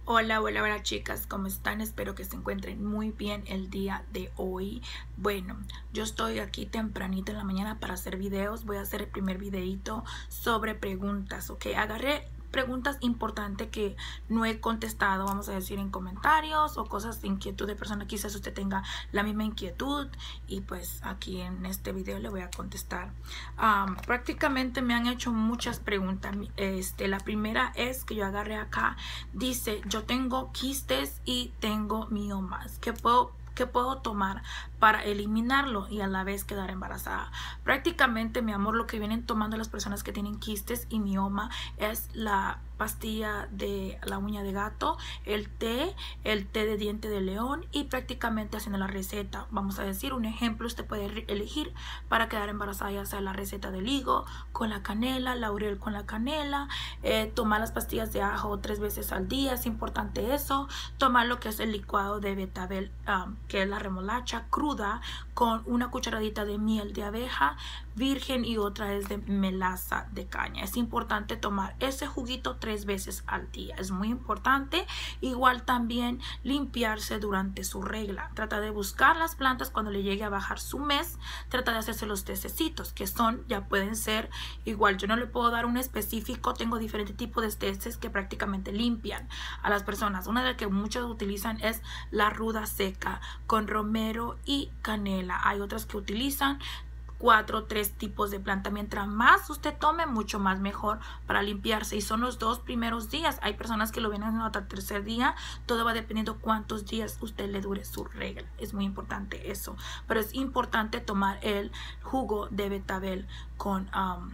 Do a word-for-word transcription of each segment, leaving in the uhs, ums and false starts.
Hola, hola, hola chicas, ¿cómo están? Espero que se encuentren muy bien el día de hoy. Bueno, yo estoy aquí tempranito en la mañana para hacer videos. Voy a hacer el primer videito sobre preguntas, ¿ok? Agarré preguntas importantes que no he contestado, vamos a decir, en comentarios o cosas de inquietud de persona. Quizás usted tenga la misma inquietud y pues aquí en este video le voy a contestar. Um, prácticamente me han hecho muchas preguntas. Este, la primera es que yo agarré acá, dice, yo tengo quistes y tengo miomas. ¿Qué puedo ¿Qué puedo tomar para eliminarlo y a la vez quedar embarazada? Prácticamente, mi amor, lo que vienen tomando las personas que tienen quistes y mioma es la pastilla de la uña de gato, el té, el té de diente de león y prácticamente haciendo la receta. Vamos a decir un ejemplo, usted puede elegir para quedar embarazada, ya sea la receta del higo con la canela, laurel con la canela, eh, tomar las pastillas de ajo tres veces al día, es importante eso, tomar lo que es el licuado de betabel, um, que es la remolacha cruda, con una cucharadita de miel de abeja virgen y otra es de melaza de caña. Es importante tomar ese juguito tres veces al día, es muy importante. Igual también limpiarse durante su regla, trata de buscar las plantas cuando le llegue a bajar su mes, trata de hacerse los tececitos que son, ya pueden ser igual, yo no le puedo dar un específico, tengo diferentes tipos de teces que prácticamente limpian a las personas. Una de las que muchos utilizan es la ruda seca con romero y canela. Hay otras que utilizan cuatro, tres tipos de planta. Mientras más usted tome, mucho más mejor para limpiarse. Y son los dos primeros días. Hay personas que lo vienen hasta el tercer día. Todo va dependiendo cuántos días usted le dure su regla. Es muy importante eso. Pero es importante tomar el jugo de betabel con um,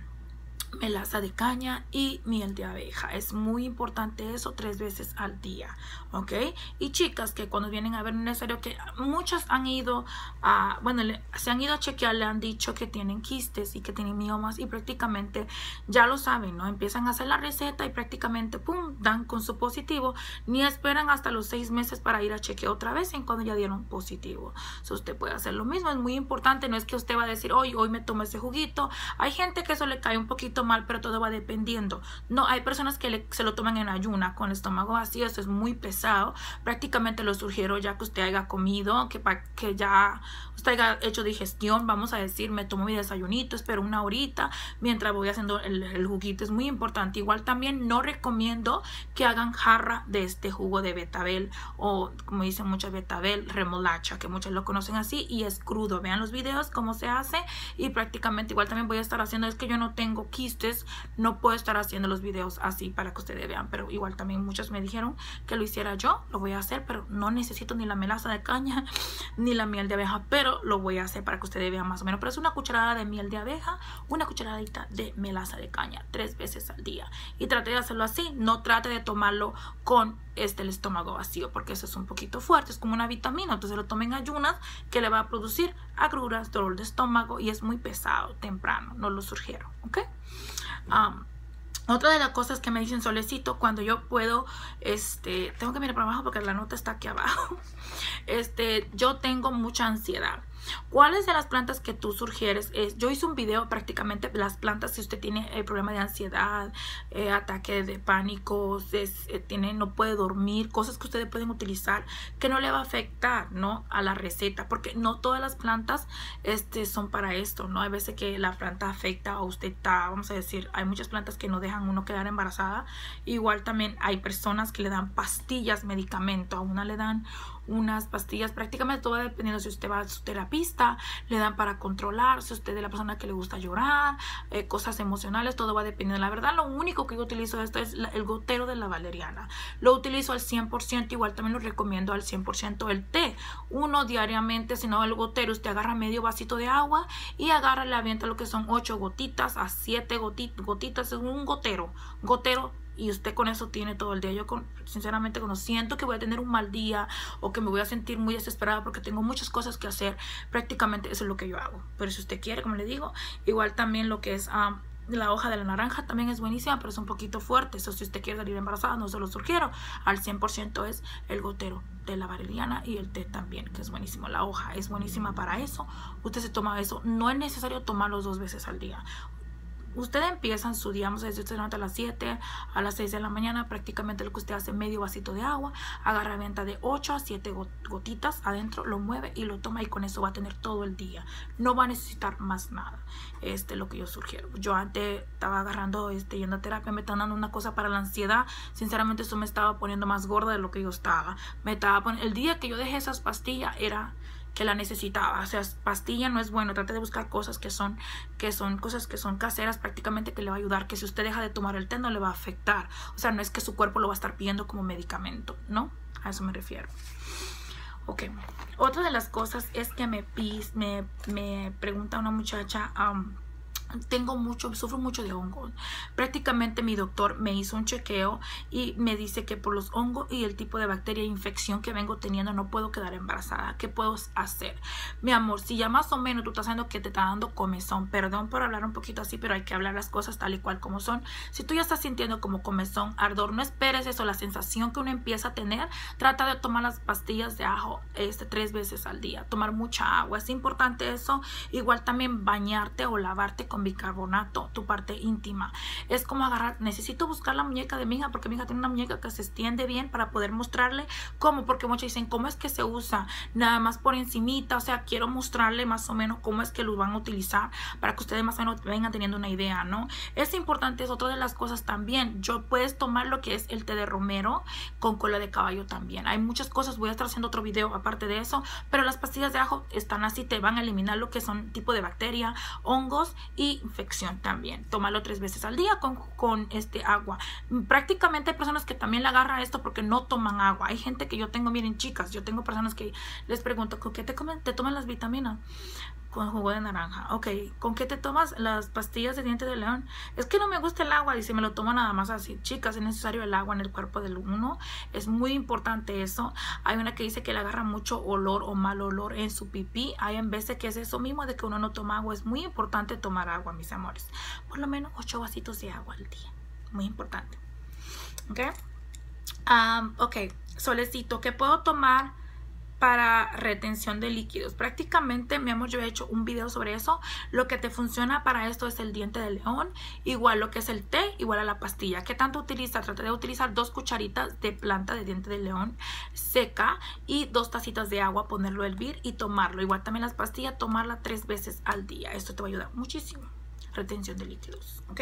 melaza de caña y miel de abeja. Es muy importante eso tres veces al día, ¿ok? Y chicas que cuando vienen a ver, no es necesario que muchas han ido a, bueno, le, se han ido a chequear, le han dicho que tienen quistes y que tienen miomas y prácticamente ya lo saben, ¿no? Empiezan a hacer la receta y prácticamente, pum, dan con su positivo, ni esperan hasta los seis meses para ir a chequear otra vez en cuando ya dieron positivo. So, usted puede hacer lo mismo, es muy importante, no es que usted va a decir, hoy, hoy me tomo ese juguito. Hay gente que eso le cae un poquito mal, pero todo va dependiendo. No, hay personas que le, se lo toman en ayuna con el estómago vacío, eso es muy pesado. Prácticamente lo sugiero ya que usted haya comido, que, que ya usted haya hecho digestión, vamos a decir, me tomo mi desayunito, espero una horita mientras voy haciendo el, el juguito, es muy importante. Igual también no recomiendo que hagan jarra de este jugo de betabel o como dicen muchas, betabel remolacha, que muchos lo conocen así y es crudo. Vean los videos cómo se hace y prácticamente igual también voy a estar haciendo, es que yo no tengo quistes, no puedo estar haciendo los videos así para que ustedes vean, pero igual también muchos me dijeron que lo hiciera yo, lo voy a hacer, pero no necesito ni la melaza de caña ni la miel de abeja, pero lo voy a hacer para que ustedes vean más o menos. Pero es una cucharada de miel de abeja, una cucharadita de melaza de caña tres veces al día y trate de hacerlo así, no trate de tomarlo con este el estómago vacío porque eso es un poquito fuerte, es como una vitamina, entonces lo tomen en ayunas que le va a producir agruras, dolor de estómago y es muy pesado temprano, no lo sugiero, ¿ok? Um, otra de las cosas que me dicen, Solecito, cuando yo puedo, este, tengo que mirar para abajo porque la nota está aquí abajo, este, yo tengo mucha ansiedad. ¿Cuáles de las plantas que tú sugieres? Es, yo hice un video prácticamente las plantas si usted tiene el problema de ansiedad, eh, ataque de pánico, es, eh, tiene, no puede dormir, cosas que ustedes pueden utilizar que no le va a afectar, ¿no? A la receta, porque no todas las plantas este, son para esto, ¿no? Hay veces que la planta afecta a usted, está, vamos a decir, hay muchas plantas que no dejan uno quedar embarazada. Igual también hay personas que le dan pastillas, medicamento, a una le dan unas pastillas, prácticamente todo va dependiendo si usted va a su terapista, le dan para controlar, si usted es la persona que le gusta llorar, eh, cosas emocionales, todo va dependiendo. La verdad, lo único que yo utilizo de esto es la, el gotero de la valeriana, lo utilizo al cien por ciento, igual también lo recomiendo al cien por ciento el té, uno diariamente, si no el gotero, usted agarra medio vasito de agua y agarra, le avienta lo que son ocho gotitas a siete gotitas, gotitas en un gotero, gotero, y usted con eso tiene todo el día. Yo con, sinceramente cuando siento que voy a tener un mal día o que me voy a sentir muy desesperada porque tengo muchas cosas que hacer, prácticamente eso es lo que yo hago. Pero si usted quiere, como le digo, igual también lo que es um, la hoja de la naranja también es buenísima, pero es un poquito fuerte. Eso si usted quiere salir embarazada, no se lo sugiero. Al cien por ciento es el gotero de la valeriana y el té también, que es buenísimo. La hoja es buenísima para eso. Usted se toma eso. No es necesario tomarlos dos veces al día. usted empieza su día, vamos a decir, usted levanta a las siete, a las seis de la mañana, prácticamente lo que usted hace, medio vasito de agua, agarra venta de ocho a siete gotitas adentro, lo mueve y lo toma, y con eso va a tener todo el día. No va a necesitar más nada. Este es lo que yo sugiero. Yo antes estaba agarrando, este, yendo a terapia, me están dando una cosa para la ansiedad. Sinceramente eso me estaba poniendo más gorda de lo que yo estaba. Me estaba poniendo, el día que yo dejé esas pastillas era que la necesitaba. O sea, pastilla no es bueno. Trate de buscar cosas que son que son cosas que son caseras, prácticamente, que le va a ayudar, que si usted deja de tomar el té no le va a afectar. O sea, no es que su cuerpo lo va a estar pidiendo como medicamento, ¿no? A eso me refiero. Ok, otra de las cosas es que me, me, me pregunta una muchacha, um, tengo mucho, sufro mucho de hongos. Prácticamente mi doctor me hizo un chequeo y me dice que por los hongos y el tipo de bacteria e infección que vengo teniendo no puedo quedar embarazada. ¿Qué puedo hacer? Mi amor, si ya más o menos tú estás haciendo que te está dando comezón, perdón por hablar un poquito así, pero hay que hablar las cosas tal y cual como son. Si tú ya estás sintiendo como comezón, ardor, no esperes eso, la sensación que uno empieza a tener. Trata de tomar las pastillas de ajo este, tres veces al día, tomar mucha agua, es importante eso. Igual también bañarte o lavarte con bicarbonato, tu parte íntima. Es como agarrar, necesito buscar la muñeca de mi hija, porque mi hija tiene una muñeca que se extiende bien para poder mostrarle cómo, porque muchos dicen, ¿cómo es que se usa? Nada más por encimita. O sea, quiero mostrarle más o menos cómo es que lo van a utilizar para que ustedes más o menos vengan teniendo una idea, ¿no? Es importante, es otra de las cosas también. Yo puedes tomar lo que es el té de romero con cola de caballo también. Hay muchas cosas, voy a estar haciendo otro video aparte de eso, pero las pastillas de ajo están así, te van a eliminar lo que son tipo de bacteria, hongos y infección también. Tómalo tres veces al día con, con este agua. Prácticamente hay personas que también le agarra esto porque no toman agua. Hay gente que yo tengo, miren chicas, yo tengo personas que les pregunto, ¿con qué te comen, te toman las vitaminas? Con jugo de naranja. Ok, ¿con qué te tomas las pastillas de diente de león? Es que no me gusta el agua, dice, me lo tomo nada más así. Chicas, es necesario el agua en el cuerpo del uno, es muy importante eso. Hay una que dice que le agarra mucho olor o mal olor en su pipí. Hay en veces que es eso mismo de que uno no toma agua. Es muy importante tomar agua, mis amores, por lo menos ocho vasitos de agua al día, muy importante. Ok, um, ok, solecito, ¿qué puedo tomar para retención de líquidos? Prácticamente, mi amor, yo he hecho un video sobre eso. Lo que te funciona para esto es el diente de león, igual lo que es el té, igual a la pastilla. ¿Qué tanto utiliza? Trata de utilizar dos cucharitas de planta de diente de león seca y dos tacitas de agua, ponerlo a hervir y tomarlo. Igual también las pastillas, tomarla tres veces al día. Esto te va a ayudar muchísimo. Retención de líquidos, ¿ok?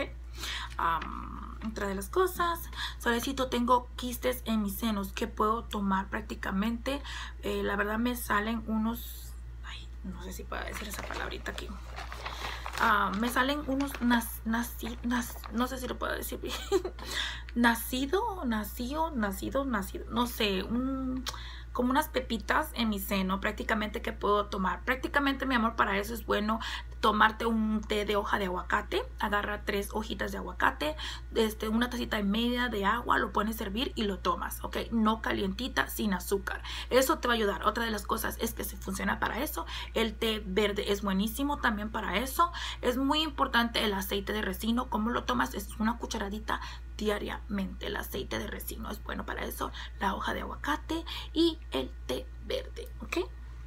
Um, otra de las cosas, solecito, tengo quistes en mis senos. ¿Qué puedo tomar? Prácticamente, eh, la verdad me salen unos, ay, no sé si puedo decir esa palabrita aquí. Uh, me salen unos nas, naci, nas, no sé si lo puedo decir bien. nacido, nacido, nacido, nacido, no sé, un... como unas pepitas en mi seno, prácticamente, que puedo tomar. Prácticamente, mi amor, para eso es bueno tomarte un té de hoja de aguacate. Agarra tres hojitas de aguacate, este, una tacita y media de agua, lo pones a hervir y lo tomas, ok, no calientita, sin azúcar. Eso te va a ayudar. Otra de las cosas es que se funciona para eso. El té verde es buenísimo también para eso. Es muy importante el aceite de resino. ¿Cómo lo tomas? Es una cucharadita diariamente. El aceite de resino es bueno para eso, la hoja de aguacate y el té verde, ok.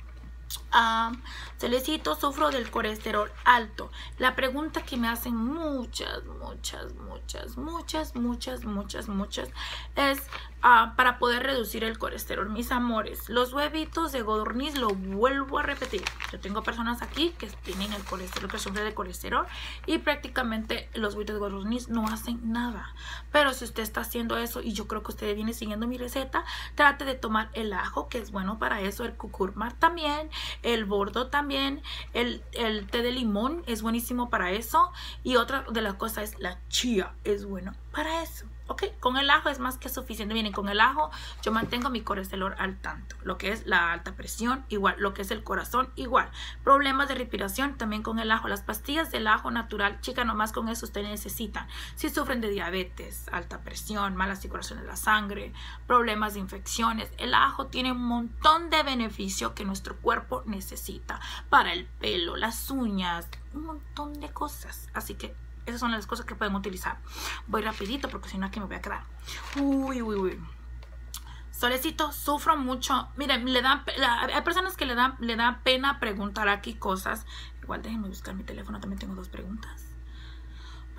Um, Celecito, sufro del colesterol alto. La pregunta que me hacen muchas, muchas, muchas, muchas, muchas, muchas, muchas es uh, para poder reducir el colesterol. Mis amores, los huevitos de codorniz, lo vuelvo a repetir. Yo tengo personas aquí que tienen el colesterol, que sufren de colesterol, y prácticamente los huevitos de codorniz no hacen nada. Pero si usted está haciendo eso, y yo creo que usted viene siguiendo mi receta, trate de tomar el ajo, que es bueno para eso, el curcuma también, el bordo también, el, el té de limón es buenísimo para eso, y otra de las cosas es la chía, es bueno para eso. Ok, con el ajo es más que suficiente. Miren, con el ajo yo mantengo mi colesterol al tanto. Lo que es la alta presión, igual. Lo que es el corazón, igual. Problemas de respiración, también con el ajo. Las pastillas del ajo natural, chica, nomás con eso ustedes necesitan. Si sufren de diabetes, alta presión, mala circulación de la sangre, problemas de infecciones, el ajo tiene un montón de beneficios que nuestro cuerpo necesita. Para el pelo, las uñas, un montón de cosas. Así que esas son las cosas que pueden utilizar. Voy rapidito porque si no aquí me voy a quedar. Uy, uy, uy. Solecito, sufro mucho. Miren, le dan, la, hay personas que le dan, le dan pena preguntar aquí cosas. Igual déjenme buscar mi teléfono, también tengo dos preguntas.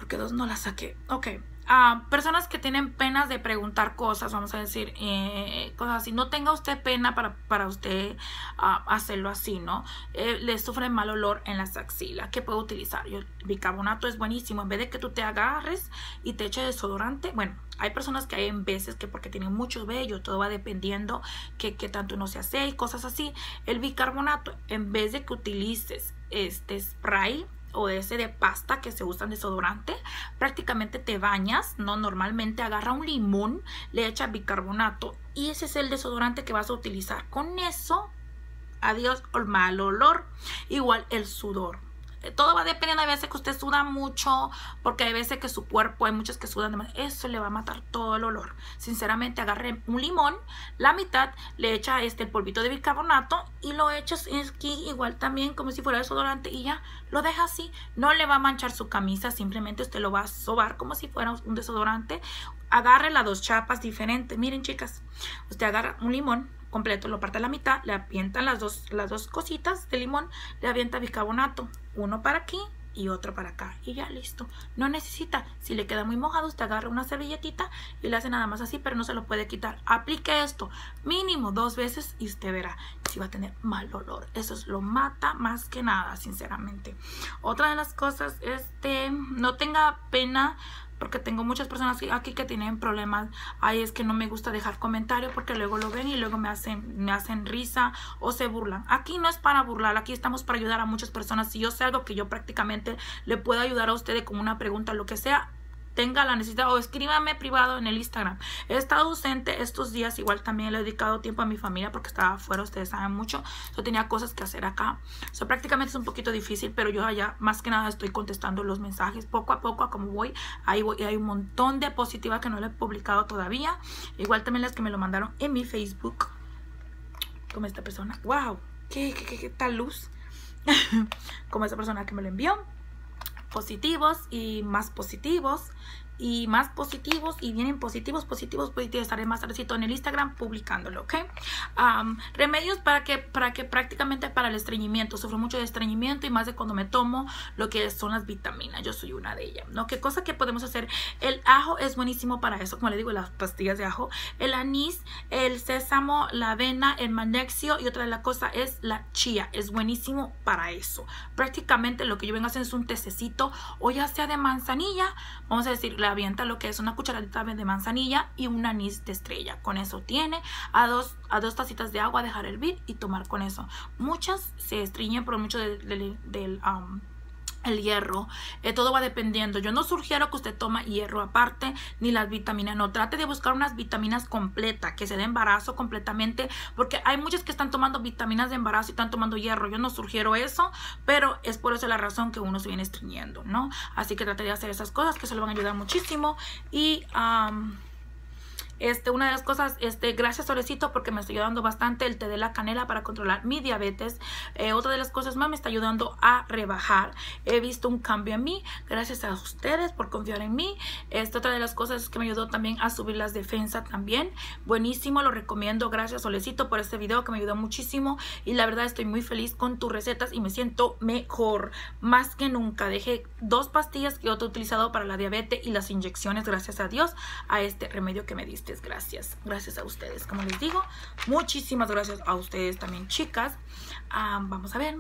porque dos no las saqué. Ok. Uh, personas que tienen penas de preguntar cosas, vamos a decir, eh, cosas así. No tenga usted pena para, para usted uh, hacerlo así, ¿no? Eh, le sufre mal olor en las axilas. ¿Qué puedo utilizar? Yo, el bicarbonato es buenísimo. En vez de que tú te agarres y te eches desodorante, bueno, hay personas que hay en veces que porque tienen mucho vello, todo va dependiendo que, que tanto uno se hace y cosas así. El bicarbonato, en vez de que utilices este spray o ese de pasta que se usa en desodorante, prácticamente te bañas, ¿no? Normalmente agarra un limón, le echa bicarbonato y ese es el desodorante que vas a utilizar. Con eso, adiós el mal olor. Igual el sudor. Todo va dependiendo, hay veces que usted suda mucho, porque hay veces que su cuerpo, hay muchos que sudan demasiado, eso le va a matar todo el olor. Sinceramente, agarre un limón, la mitad, le echa este el polvito de bicarbonato y lo echas aquí igual también como si fuera desodorante y ya lo deja así. No le va a manchar su camisa, simplemente usted lo va a sobar como si fuera un desodorante. Agarre las dos chapas diferentes. Miren, chicas, usted agarra un limón completo, lo parte a la mitad, le avientan las dos, las dos cositas de limón, le avienta bicarbonato, uno para aquí y otro para acá y ya listo. No necesita, si le queda muy mojado, usted agarra una servilletita y le hace nada más así, pero no se lo puede quitar. Aplique esto mínimo dos veces y usted verá si va a tener mal olor. Eso es, lo mata más que nada, sinceramente. Otra de las cosas, este, no tenga pena, porque tengo muchas personas aquí que tienen problemas. Ahí es que no me gusta dejar comentarios porque luego lo ven y luego me hacen, me hacen risa o se burlan. Aquí no es para burlar, aquí estamos para ayudar a muchas personas. Si yo sé algo que yo prácticamente le puedo ayudar a ustedes con una pregunta, lo que sea, tenga la necesidad, o escríbame privado en el Instagram. He estado ausente estos días, igual también le he dedicado tiempo a mi familia porque estaba afuera, ustedes saben mucho. Yo tenía cosas que hacer acá. So, prácticamente es un poquito difícil, pero yo allá más que nada estoy contestando los mensajes poco a poco, a como voy. Ahí voy, y hay un montón de diapositivas que no le he publicado todavía. Igual también las que me lo mandaron en mi Facebook. Como esta persona. ¡Wow! ¿Qué, qué, qué, qué tal luz? Como esa persona que me lo envió. Positivos y más positivos y más positivos y vienen positivos, positivos, positivos. Estaré más tardecito en el Instagram publicándolo, ¿ok? Um, remedios para que, para que prácticamente para el estreñimiento. Sufro mucho de estreñimiento y más de cuando me tomo lo que son las vitaminas. Yo soy una de ellas, ¿no? ¿Qué cosa que podemos hacer? El ajo es buenísimo para eso, como le digo, las pastillas de ajo. El anís, el sésamo, la avena, el magnesio y otra de las cosas es la chía. Es buenísimo para eso. Prácticamente lo que yo vengo a hacer es un tececito o ya sea de manzanilla, vamos a decir, la avienta lo que es una cucharadita de manzanilla y un anís de estrella. Con eso tiene a dos, a dos tacitas de agua, dejar hervir y tomar con eso. Muchas se estreñen por mucho de, de, de, del um, el hierro. Eh, todo va dependiendo. Yo no sugiero que usted tome hierro aparte ni las vitaminas. No, trate de buscar unas vitaminas completas que se dé embarazo completamente, porque hay muchas que están tomando vitaminas de embarazo y están tomando hierro. Yo no sugiero eso, pero es por eso la razón que uno se viene estreñiendo, ¿no? Así que trate de hacer esas cosas que se lo van a ayudar muchísimo. Y um, Este, una de las cosas, este, gracias Solecito porque me está ayudando bastante el té de la canela para controlar mi diabetes. Eh, otra de las cosas más me está ayudando a rebajar. He visto un cambio en mí, gracias a ustedes por confiar en mí. Esta otra de las cosas es que me ayudó también a subir las defensas también. Buenísimo, lo recomiendo. Gracias Solecito por este video que me ayudó muchísimo. Y la verdad estoy muy feliz con tus recetas y me siento mejor, más que nunca. Dejé dos pastillas que yo he utilizado para la diabetes y las inyecciones, gracias a Dios, a este remedio que me diste. Gracias, gracias a ustedes, como les digo, muchísimas gracias a ustedes también, chicas. Um, vamos a ver,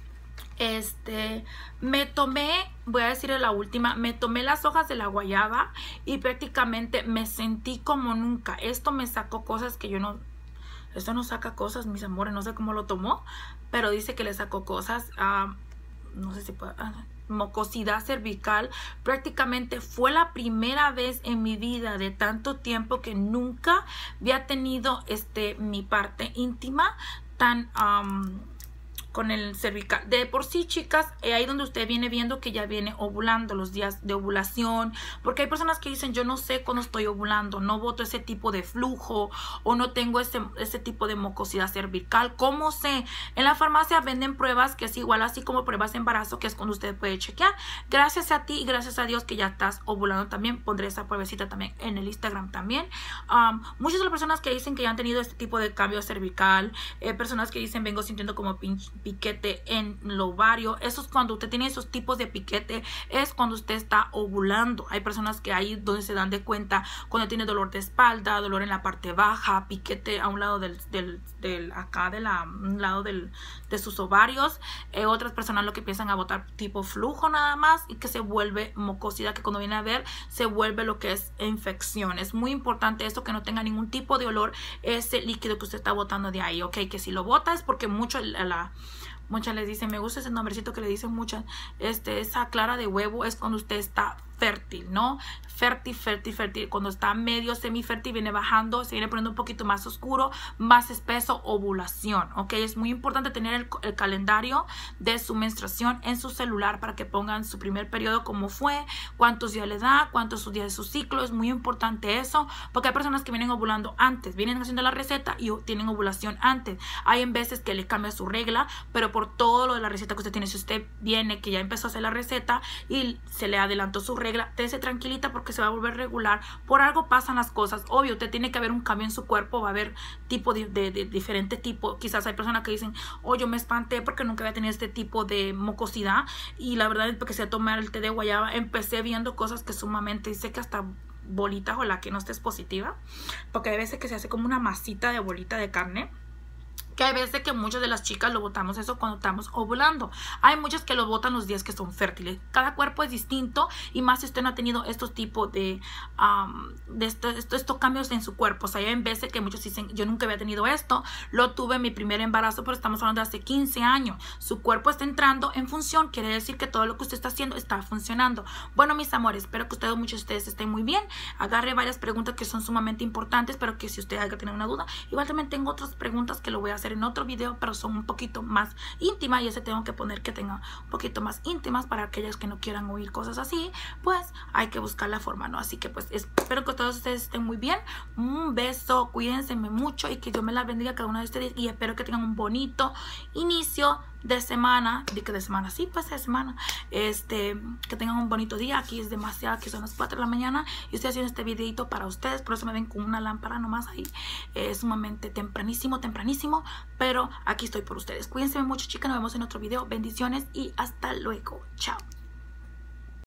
este, me tomé, voy a decir la última, me tomé las hojas de la guayaba y prácticamente me sentí como nunca. Esto me sacó cosas que yo no, esto no saca cosas, mis amores, no sé cómo lo tomó, pero dice que le sacó cosas. Um, no sé si puedo... Uh, mucosidad cervical. Prácticamente fue la primera vez en mi vida de tanto tiempo que nunca había tenido este mi parte íntima tan um, con el cervical. De por sí, chicas, eh, ahí donde usted viene viendo que ya viene ovulando, los días de ovulación, porque hay personas que dicen, yo no sé cuándo estoy ovulando, no boto ese tipo de flujo o no tengo ese, ese tipo de mucosidad cervical. ¿Cómo sé? En la farmacia venden pruebas que es igual así como pruebas de embarazo, que es cuando usted puede chequear. Gracias a ti y gracias a Dios que ya estás ovulando también. Pondré esa pruebecita también en el Instagram también. Um, muchas de las personas que dicen que ya han tenido este tipo de cambio cervical, eh, personas que dicen, vengo sintiendo como pinche piquete en el ovario. Eso es cuando usted tiene esos tipos de piquete, es cuando usted está ovulando. Hay personas que ahí donde se dan de cuenta cuando tiene dolor de espalda, dolor en la parte baja, piquete a un lado del, del, del acá de la, un lado del, de sus ovarios. Eh, otras personas lo que empiezan a botar tipo flujo nada más y que se vuelve mucosidad, que cuando viene a ver se vuelve lo que es infección. Es muy importante esto, que no tenga ningún tipo de olor ese líquido que usted está botando de ahí, ok, que si lo bota es porque mucho la, la muchas les dicen, me gusta ese nombrecito que le dicen muchas, este, esa clara de huevo es cuando usted está fértil, ¿no? Fértil, fértil, fértil. Cuando está medio semifértil, viene bajando, se viene poniendo un poquito más oscuro, más espeso, ovulación, ¿ok? Es muy importante tener el, el calendario de su menstruación en su celular para que pongan su primer periodo, cómo fue, cuántos días le da, cuántos sus días de su ciclo. Es muy importante eso, porque hay personas que vienen ovulando antes, vienen haciendo la receta y tienen ovulación antes. Hay en veces que le cambia su regla, pero por todo lo de la receta que usted tiene, si usted viene que ya empezó a hacer la receta y se le adelantó su regla, regla, dése tranquilita porque se va a volver regular. Por algo pasan las cosas. Obvio, usted tiene que haber un cambio en su cuerpo, va a haber tipo de, de, de diferente tipo. Quizás hay personas que dicen, oh, yo me espanté porque nunca había tenido este tipo de mucosidad y la verdad es porque se tomar el té de guayaba empecé viendo cosas que sumamente, dice que hasta bolitas, o la que no estés positiva, porque hay veces que se hace como una masita de bolita de carne, que hay veces que muchas de las chicas lo botamos eso cuando estamos ovulando. Hay muchas que lo botan los días que son fértiles. Cada cuerpo es distinto y más si usted no ha tenido estos tipos de, um, de estos, estos, estos cambios en su cuerpo. O sea, hay veces que muchos dicen, yo nunca había tenido esto, lo tuve en mi primer embarazo, pero estamos hablando de hace quince años. Su cuerpo está entrando en función, quiere decir que todo lo que usted está haciendo está funcionando. Bueno, mis amores, espero que ustedes, muchos de ustedes estén muy bien. Agarre varias preguntas que son sumamente importantes, pero que si usted haya tenido una duda, igual también tengo otras preguntas que lo voy a hacer en otro video, pero son un poquito más íntimas y ese tengo que poner que tenga un poquito más íntimas para aquellas que no quieran oír cosas así, pues hay que buscar la forma, ¿no? Así que pues espero que todos ustedes estén muy bien. Un beso, cuídense mucho y que Dios me la bendiga a cada uno de ustedes y espero que tengan un bonito inicio de semana, de que de semana, sí, pues de semana, este, que tengan un bonito día. Aquí es demasiado, que son las cuatro de la mañana y estoy haciendo este videito para ustedes, por eso me ven con una lámpara nomás ahí, es sumamente tempranísimo, tempranísimo, pero aquí estoy por ustedes. Cuídense mucho, chicas, nos vemos en otro video, bendiciones y hasta luego, chao.